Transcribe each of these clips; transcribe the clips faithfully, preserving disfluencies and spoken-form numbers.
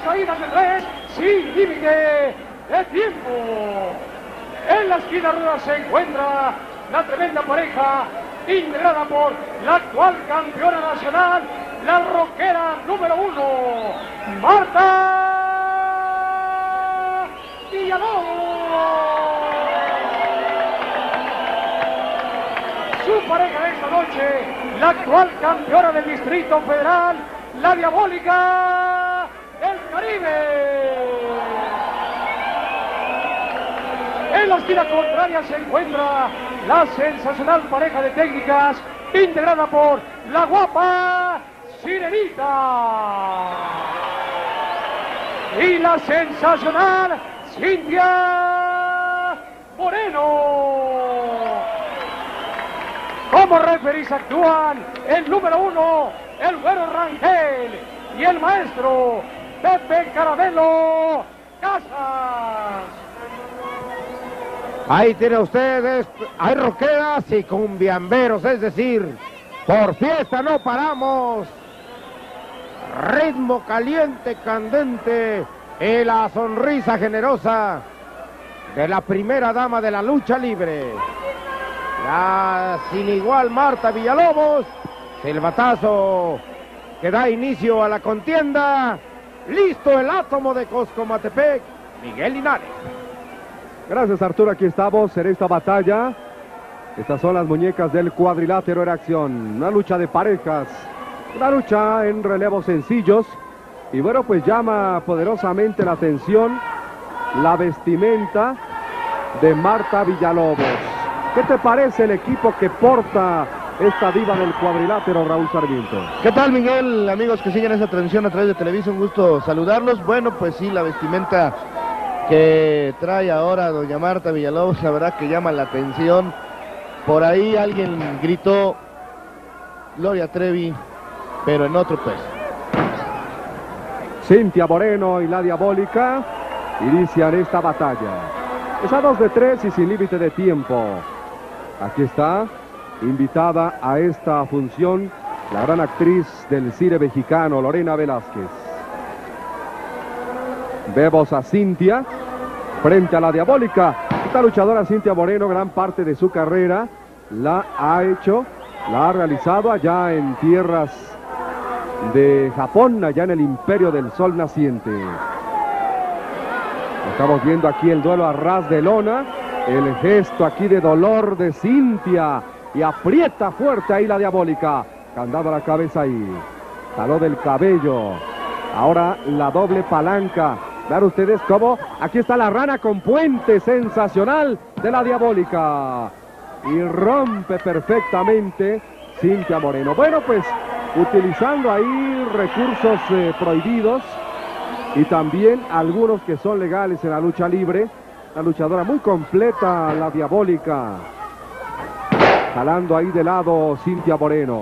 caídas de tres, sin límite de tiempo. En la esquina ruda se encuentra la tremenda pareja integrada por la actual campeona nacional, la roquera número uno, Marta Villalobos. Su pareja de esta noche, la actual campeona del Distrito Federal, la Diabólica del Caribe. En la esquina contraria se encuentra la sensacional pareja de técnicas integrada por la guapa Sirenita y la sensacional Cintia Moreno. Como referees actúan el número uno, el Güero Rangel, y el maestro Pepe Caramelo Casas. Ahí tiene ustedes, hay roqueras y cumbiamberos, es decir, por fiesta no paramos. Ritmo caliente, candente y la sonrisa generosa de la primera dama de la lucha libre. La sin igual Marta Villalobos, silbatazo que da inicio a la contienda. Listo el átomo de Coscomatepec, Miguel Linares. Gracias, Arturo, aquí estamos en esta batalla. Estas son las muñecas del cuadrilátero en acción. Una lucha de parejas, una lucha en relevos sencillos. Y bueno, pues llama poderosamente la atención la vestimenta de Marta Villalobos. ¿Qué te parece el equipo que porta esta diva del cuadrilátero, Raúl Sarmiento? ¿Qué tal, Miguel? Amigos que siguen esta transmisión a través de Televisa, un gusto saludarlos. Bueno, pues sí, la vestimenta que trae ahora doña Marta Villalobos, la verdad que llama la atención. Por ahí alguien gritó Gloria Trevi, pero en otro peso. Cintia Moreno y la Diabólica inician esta batalla. Es a dos de tres y sin límite de tiempo. Aquí está, invitada a esta función, la gran actriz del cine mexicano, Lorena Velázquez. Vemos a Cintia frente a la Diabólica. Esta luchadora Cintia Moreno, gran parte de su carrera la ha hecho, la ha realizado allá en tierras de Japón, allá en el Imperio del Sol Naciente. Estamos viendo aquí el duelo a ras de lona, el gesto aquí de dolor de Cintia, y aprieta fuerte ahí la Diabólica, candado a la cabeza ahí, taló del cabello, ahora la doble palanca. Vean ustedes cómo aquí está la rana con puente sensacional de la Diabólica, y rompe perfectamente Cintia Moreno. Bueno, pues utilizando ahí recursos eh, prohibidos y también algunos que son legales en la lucha libre. La luchadora muy completa, la Diabólica, jalando ahí de lado Cintia Moreno.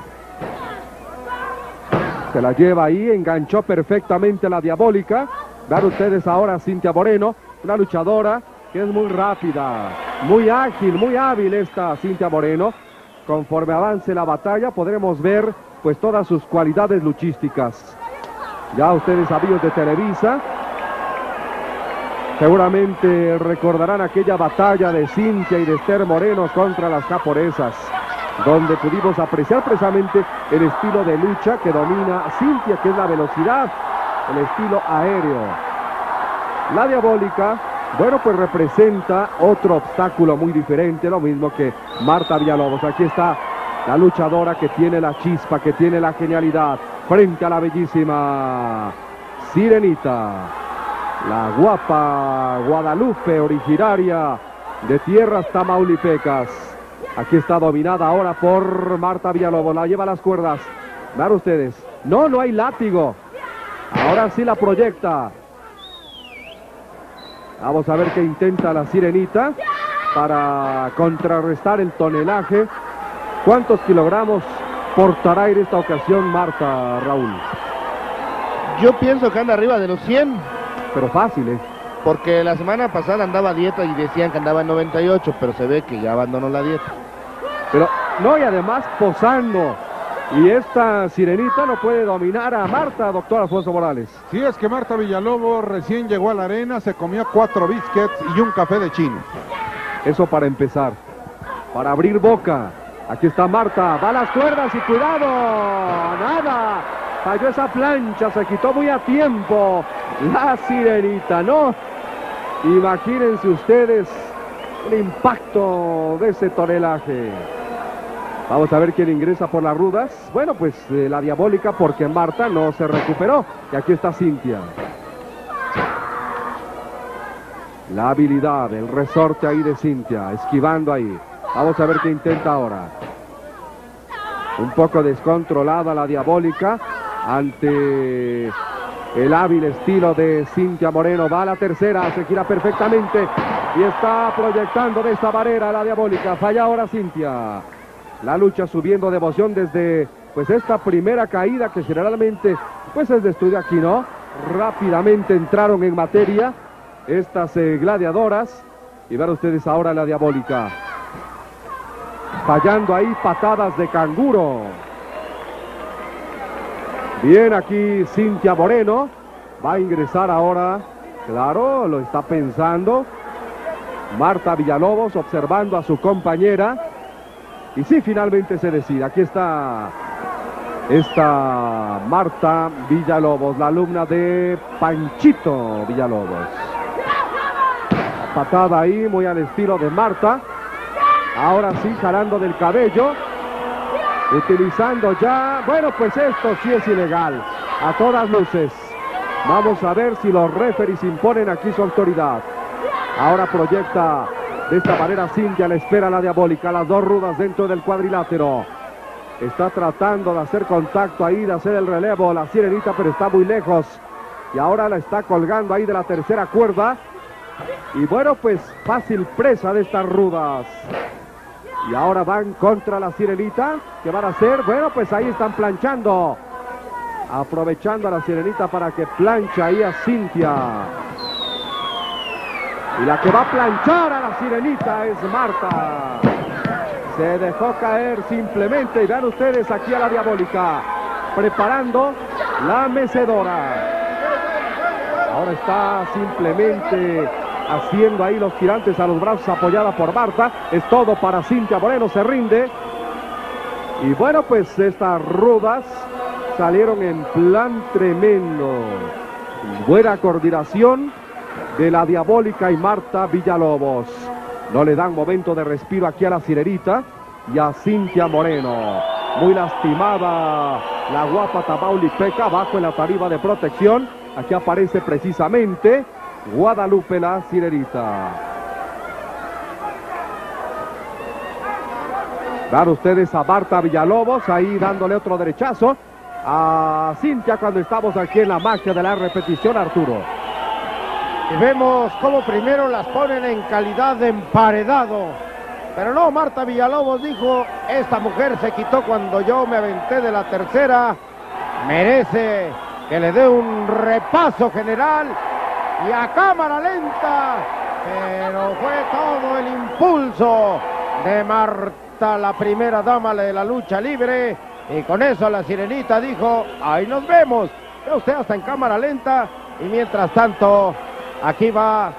Se la lleva ahí, enganchó perfectamente la Diabólica. Vean ustedes ahora a Cintia Moreno, una luchadora que es muy rápida, muy ágil, muy hábil esta Cintia Moreno. Conforme avance la batalla podremos ver pues todas sus cualidades luchísticas. Ya ustedes, amigos de Televisa, seguramente recordarán aquella batalla de Cintia y de Esther Moreno contra las japonesas, donde pudimos apreciar precisamente el estilo de lucha que domina Cintia, que es la velocidad, el estilo aéreo. La Diabólica, bueno, pues representa otro obstáculo muy diferente, lo mismo que Marta Villalobos. Aquí está la luchadora que tiene la chispa, que tiene la genialidad, frente a la bellísima Sirenita, la guapa Guadalupe, originaria de tierras tamaulipecas. Aquí está dominada ahora por Marta Villalobos, la lleva a las cuerdas. Vean ustedes, no, no hay látigo. Ahora sí la proyecta. Vamos a ver qué intenta la Sirenita para contrarrestar el tonelaje. ¿Cuántos kilogramos portará en esta ocasión Marta, Raúl? Yo pienso que anda arriba de los cien. Pero fácil, ¿eh? Porque la semana pasada andaba a dieta y decían que andaba en noventa y ocho, pero se ve que ya abandonó la dieta. Pero no, y además posando, Y esta Sirenita no puede dominar a Marta, doctor Alfonso Morales. Sí, es que Marta Villalobos recién llegó a la arena, se comió cuatro biscuits y un café de chino. Eso para empezar. Para abrir boca. Aquí está Marta, va a las cuerdas y cuidado. Nada. Falló esa plancha, se quitó muy a tiempo la Sirenita, ¿no? Imagínense ustedes el impacto de ese tonelaje. Vamos a ver quién ingresa por las rudas. Bueno, pues eh, la Diabólica, porque Marta no se recuperó. Y aquí está Cintia. La habilidad, el resorte ahí de Cintia, esquivando ahí. Vamos a ver qué intenta ahora. Un poco descontrolada la Diabólica ante el hábil estilo de Cintia Moreno. Va a la tercera, se gira perfectamente y está proyectando de esta manera la Diabólica. Falla ahora Cintia. La lucha subiendo de emoción desde pues esta primera caída que generalmente pues es de estudio aquí, ¿no? Rápidamente entraron en materia estas eh, gladiadoras. Y vean ustedes ahora la Diabólica. Fallando ahí patadas de canguro. Bien aquí Cintia Moreno. Va a ingresar ahora. Claro, lo está pensando. Marta Villalobos observando a su compañera. Y sí, finalmente se decide. Aquí está esta Marta Villalobos, la alumna de Panchito Villalobos. Patada ahí, muy al estilo de Marta. Ahora sí, jalando del cabello. Utilizando ya... Bueno, pues esto sí es ilegal. A todas luces. Vamos a ver si los referees imponen aquí su autoridad. Ahora proyecta... De esta manera Cintia le espera a la Diabólica, las dos rudas dentro del cuadrilátero. Está tratando de hacer contacto ahí, de hacer el relevo la Sirenita, pero está muy lejos. Y ahora la está colgando ahí de la tercera cuerda. Y bueno, pues fácil presa de estas rudas. Y ahora van contra la Sirenita. ¿Qué van a hacer? Bueno, pues ahí están planchando. Aprovechando a la Sirenita para que plancha ahí a Cintia. Y la que va a planchar a la Sirenita es Marta. Se dejó caer simplemente. Y vean ustedes aquí a la Diabólica. Preparando la mecedora. Ahora está simplemente haciendo ahí los tirantes a los brazos, apoyada por Marta. Es todo para Cintia Moreno. Se rinde. Y bueno, pues estas rudas salieron en plan tremendo. Buena coordinación de la Diabólica y Marta Villalobos. No le dan momento de respiro aquí a la Sirenita y a Cintia Moreno. Muy lastimada la guapa Tamaulipeca bajo en la tarima de protección. Aquí aparece precisamente Guadalupe la Sirenita. Vean ustedes a Marta Villalobos ahí dándole otro derechazo a Cintia cuando estamos aquí en la magia de la repetición, Arturo. Y vemos cómo primero las ponen en calidad de emparedado. Pero no, Marta Villalobos dijo, esta mujer se quitó cuando yo me aventé de la tercera. Merece que le dé un repaso general. Y a cámara lenta. Pero fue todo el impulso de Marta, la primera dama de la lucha libre. Y con eso la Sirenita dijo, ahí nos vemos. Ve usted hasta en cámara lenta. Y mientras tanto... Aquí va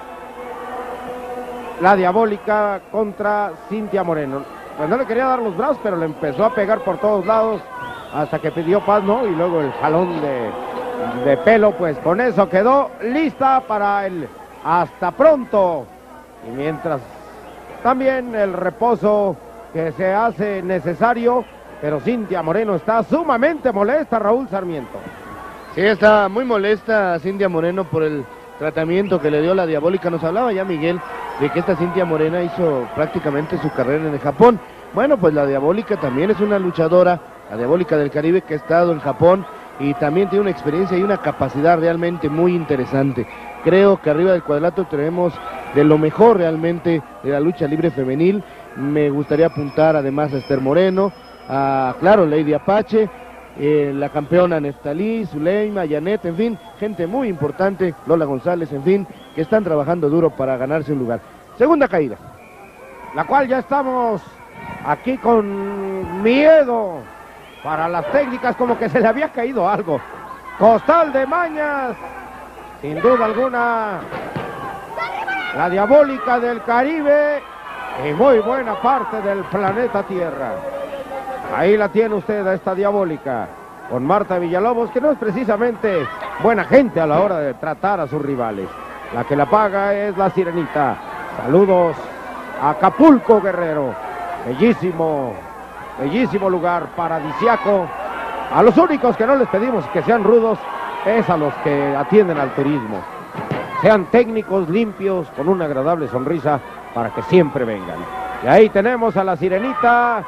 la Diabólica contra Cintia Moreno. Pues no le quería dar los brazos, pero le empezó a pegar por todos lados hasta que pidió paz, ¿no? Y luego el jalón de, de pelo, pues con eso quedó lista para el hasta pronto. Y mientras también el reposo que se hace necesario, pero Cintia Moreno está sumamente molesta, Raúl Sarmiento. Sí, está muy molesta Cintia Moreno por el tratamiento que le dio la Diabólica. Nos hablaba ya Miguel de que esta Cintia Morena hizo prácticamente su carrera en el Japón. Bueno, pues la Diabólica también es una luchadora, la Diabólica del Caribe, que ha estado en Japón y también tiene una experiencia y una capacidad realmente muy interesante. Creo que arriba del cuadrilátero tenemos de lo mejor realmente de la lucha libre femenil. Me gustaría apuntar además a Esther Moreno, a, claro, Lady Apache, Eh, la campeona Neftalí, Zuleima, Janet, en fin, gente muy importante, Lola González, en fin, que están trabajando duro para ganarse un lugar. Segunda caída. La cual ya estamos aquí con miedo para las técnicas, como que se le había caído algo. Costal de Mañas, sin duda alguna, la diabólica del Caribe y muy buena parte del planeta Tierra. Ahí la tiene usted, a esta diabólica, con Marta Villalobos, que no es precisamente buena gente a la hora de tratar a sus rivales. La que la paga es la Sirenita. Saludos a Acapulco, Guerrero. Bellísimo, bellísimo lugar, paradisiaco. A los únicos que no les pedimos que sean rudos es a los que atienden al turismo. Sean técnicos, limpios, con una agradable sonrisa, para que siempre vengan. Y ahí tenemos a la Sirenita,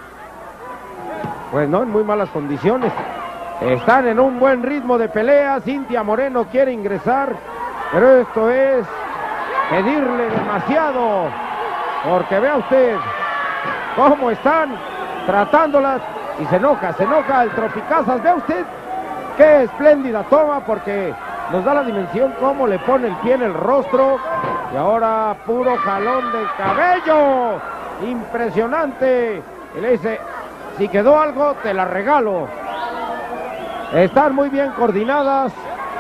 pues no en muy malas condiciones. Están en un buen ritmo de pelea. Cintia Moreno quiere ingresar, pero esto es pedirle demasiado, porque vea usted cómo están tratándolas y se enoja, se enoja el Tropicazas. Vea usted qué espléndida toma, porque nos da la dimensión cómo le pone el pie en el rostro y ahora puro jalón de cabello, impresionante, y le dice: si quedó algo te la regalo. Están muy bien coordinadas.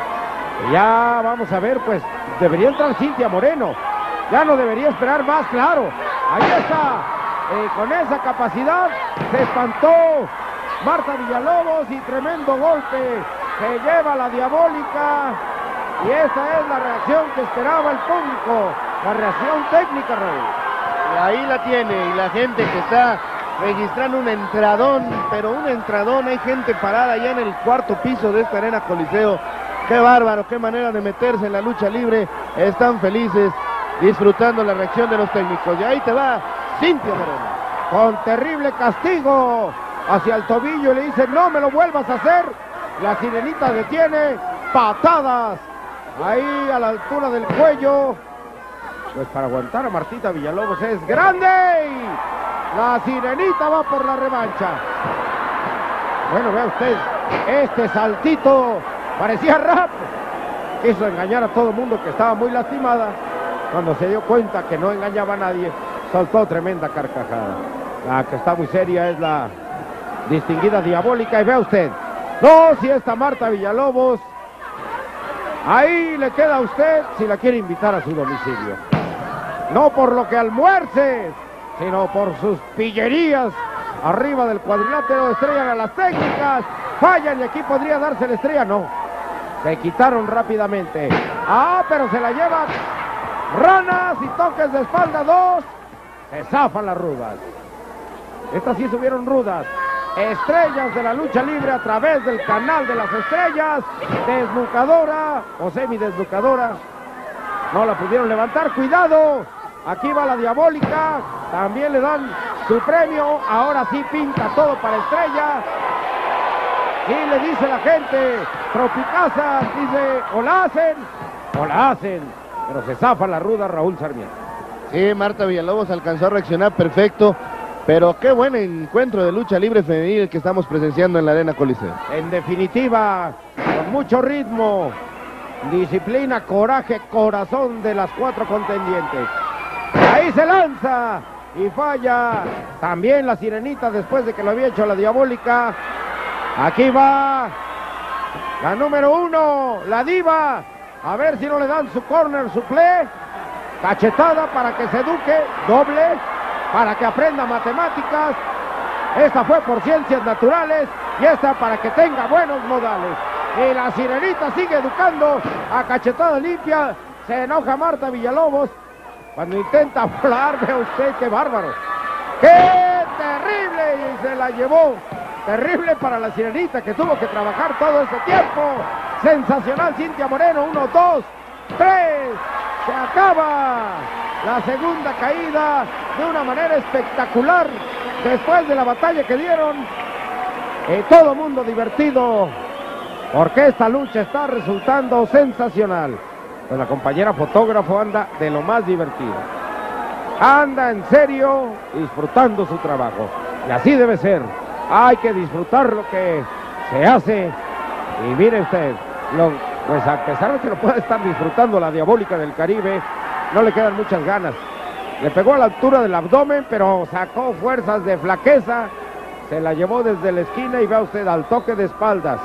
Ya vamos a ver, pues debería entrar Cintia Moreno, ya no debería esperar más, claro. Ahí está, eh, con esa capacidad se espantó Marta Villalobos y tremendo golpe se lleva la diabólica, y esa es la reacción que esperaba el público, la reacción técnica, Raúl. Y ahí la tiene, y la gente que está registrando un entradón, pero un entradón, hay gente parada ya en el cuarto piso de esta Arena Coliseo. Qué bárbaro, qué manera de meterse en la lucha libre, están felices, disfrutando la reacción de los técnicos. Y ahí te va Cintia Moreno, con terrible castigo hacia el tobillo, le dice: no me lo vuelvas a hacer. La Sirenita detiene, patadas ahí a la altura del cuello, pues para aguantar a Martita Villalobos es grande. La Sirenita va por la revancha. Bueno, vea usted, este saltito parecía rap. Quiso engañar a todo el mundo, que estaba muy lastimada. Cuando se dio cuenta que no engañaba a nadie, soltó tremenda carcajada. La que está muy seria es la distinguida diabólica. Y vea usted, no, si esta Marta Villalobos, ahí le queda a usted si la quiere invitar a su domicilio. No por lo que almuerce, sino por sus pillerías arriba del cuadrilátero. Estrellan a las técnicas, fallan, y aquí podría darse la estrella. No, se quitaron rápidamente. Ah, pero se la llevan ranas y toques de espalda, dos. Se zafan las rudas. Estas sí subieron rudas. Estrellas de la lucha libre a través del canal de las estrellas. Desnucadora o semidesnucadora. No la pudieron levantar. Cuidado, aquí va la diabólica. También le dan su premio. Ahora sí pinta todo para Estrella. Y le dice la gente, Tropicazas, dice: o la hacen o la hacen. Pero se zafa la ruda Raúl Sarmiento. Sí, Marta Villalobos alcanzó a reaccionar perfecto, pero qué buen encuentro de lucha libre femenil que estamos presenciando en la Arena Coliseo. En definitiva, con mucho ritmo, disciplina, coraje, corazón de las cuatro contendientes. Ahí se lanza y falla también la Sirenita después de que lo había hecho la diabólica. Aquí va la número uno, la diva. A ver si no le dan su corner, su play. Cachetada para que se eduque, doble para que aprenda matemáticas. Esta fue por ciencias naturales y esta para que tenga buenos modales. Y la Sirenita sigue educando a cachetada limpia. Se enoja Marta Villalobos cuando intenta volar. Ve usted qué bárbaro. ¡Qué terrible! Y se la llevó. Terrible para la Sirenita, que tuvo que trabajar todo este tiempo. Sensacional Cintia Moreno. Uno, dos, tres. Se acaba la segunda caída de una manera espectacular. Después de la batalla que dieron, y todo mundo divertido, porque esta lucha está resultando sensacional. Pues la compañera fotógrafo anda de lo más divertida. Anda en serio, disfrutando su trabajo. Y así debe ser. Hay que disfrutar lo que se hace. Y mire usted, lo, pues a pesar de que lo puede estar disfrutando la diabólica del Caribe, no le quedan muchas ganas. Le pegó a la altura del abdomen, pero sacó fuerzas de flaqueza se la llevó desde la esquina y vea usted al toque de espaldas.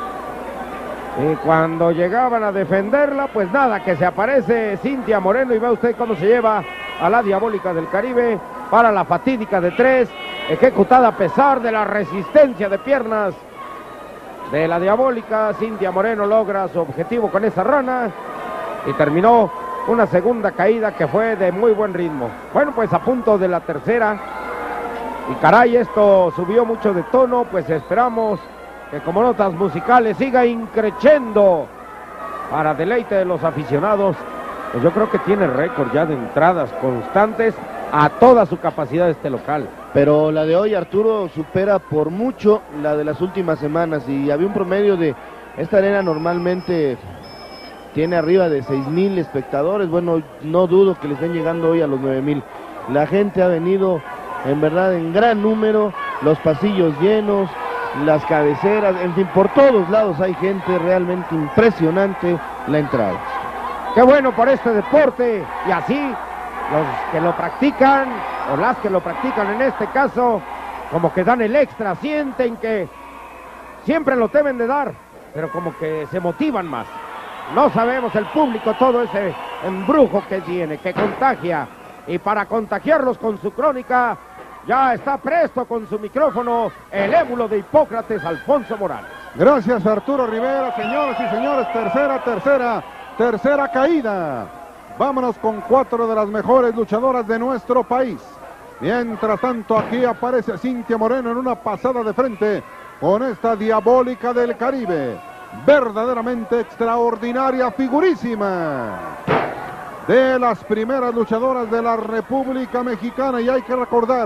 Y cuando llegaban a defenderla, pues nada, que se aparece Cintia Moreno y vea usted cómo se lleva a la Diabólica del Caribe para la fatídica de tres, ejecutada a pesar de la resistencia de piernas de la Diabólica. Cintia Moreno logra su objetivo con esa rana y terminó una segunda caída que fue de muy buen ritmo. Bueno, pues a punto de la tercera, y caray, esto subió mucho de tono, pues esperamos que como notas musicales siga increciendo para deleite de los aficionados. Pues yo creo que tiene récord ya de entradas constantes a toda su capacidad este local. Pero la de hoy, Arturo, supera por mucho la de las últimas semanas, y había un promedio de... Esta arena normalmente tiene arriba de seis mil espectadores. Bueno, no dudo que le estén llegando hoy a los nueve mil. La gente ha venido en verdad en gran número, los pasillos llenos, las cabeceras, en fin, por todos lados hay gente, realmente impresionante la entrada. Qué bueno por este deporte, y así los que lo practican, o las que lo practican en este caso, como que dan el extra, sienten que siempre lo deben de dar, pero como que se motivan más. No sabemos el público todo ese embrujo que tiene, que contagia, y para contagiarlos con su crónica, ya está presto con su micrófono el émulo de Hipócrates, Alfonso Morales. Gracias, Arturo Rivera. Señoras y señores, tercera, tercera, tercera caída. Vámonos con cuatro de las mejores luchadoras de nuestro país. Mientras tanto, aquí aparece Cintia Moreno en una pasada de frente con esta Diabólica del Caribe. Verdaderamente extraordinaria, figurísima. De las primeras luchadoras de la República Mexicana, y hay que recordar,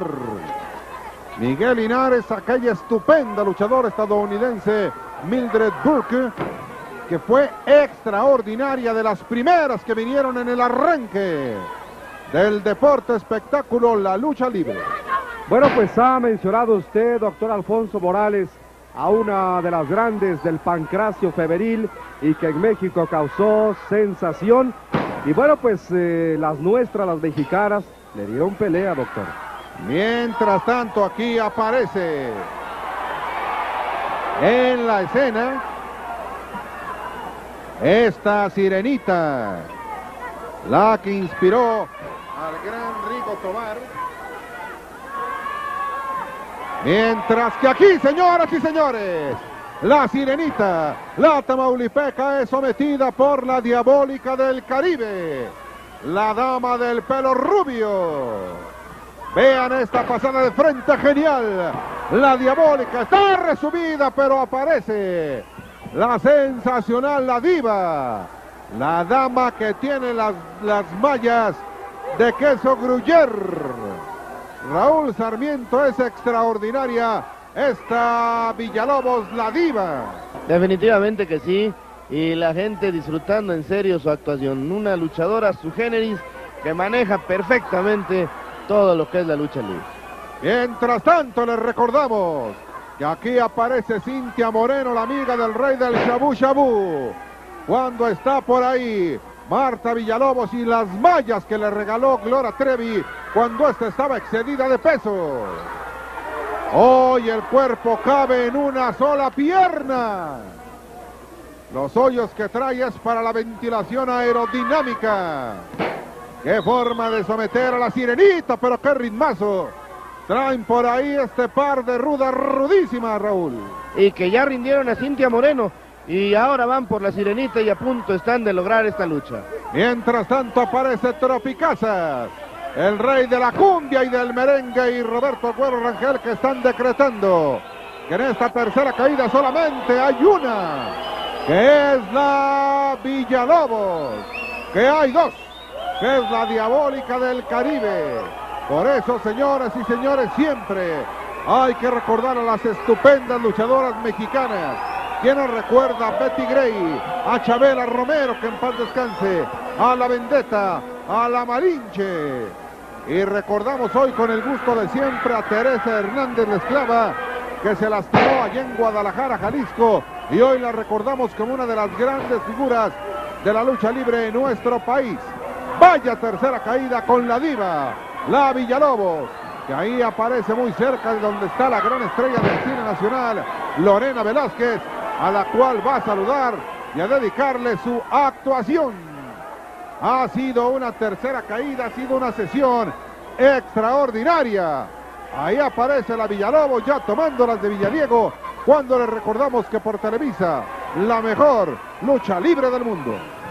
Miguel Linares, aquella estupenda luchadora estadounidense Mildred Burke, que fue extraordinaria, de las primeras que vinieron en el arranque del deporte espectáculo, la lucha libre. Bueno, pues ha mencionado usted, doctor Alfonso Morales, a una de las grandes del pancracio femenil y que en México causó sensación. Y bueno, pues eh, las nuestras, las mexicanas, le dieron pelea, doctor. Mientras tanto, aquí aparece en la escena esta Sirenita, la que inspiró al gran Rigo Tobar. Mientras que aquí, señoras y señores, la Sirenita, la tamaulipeca, es sometida por la Diabólica del Caribe, la dama del pelo rubio. Vean esta pasada de frente genial. La Diabólica está resumida, pero aparece la sensacional, la diva, la dama que tiene las, las mallas de queso Gruyère. Raúl Sarmiento, es extraordinaria esta Villalobos, la diva. Definitivamente que sí, y la gente disfrutando en serio su actuación. Una luchadora su generis que maneja perfectamente todo lo que es la lucha libre. Mientras tanto, les recordamos que aquí aparece Cintia Moreno, la amiga del rey del Shabu Shabu, cuando está por ahí Marta Villalobos y las mallas que le regaló Gloria Trevi cuando esta estaba excedida de peso. Hoy el cuerpo cabe en una sola pierna. Los hoyos que trae es para la ventilación aerodinámica. Qué forma de someter a la Sirenita, pero qué ritmazo traen por ahí este par de rudas rudísimas, Raúl. Y que ya rindieron a Cintia Moreno y ahora van por la Sirenita y a punto están de lograr esta lucha. Mientras tanto aparece Tropicazas, el rey de la cumbia y del merengue, y Roberto Güero Rangel, que están decretando que en esta tercera caída solamente hay una, que es la Villalobos, que hay dos, que es la Diabólica del Caribe. Por eso, señoras y señores, siempre hay que recordar a las estupendas luchadoras mexicanas. ¿Quién nos recuerda? A Betty Gray, a Chabela Romero, que en paz descanse, a la Vendetta, a la Malinche. Y recordamos hoy con el gusto de siempre a Teresa Hernández, la esclava, que se lastimó allá en Guadalajara, Jalisco, y hoy la recordamos como una de las grandes figuras de la lucha libre en nuestro país. Vaya tercera caída con la diva, la Villalobos, que ahí aparece muy cerca de donde está la gran estrella del cine nacional, Lorena Velázquez, a la cual va a saludar y a dedicarle su actuación. Ha sido una tercera caída, ha sido una sesión extraordinaria. Ahí aparece la Villalobos ya tomando las de Villadiego, cuando le recordamos que por Televisa, la mejor lucha libre del mundo.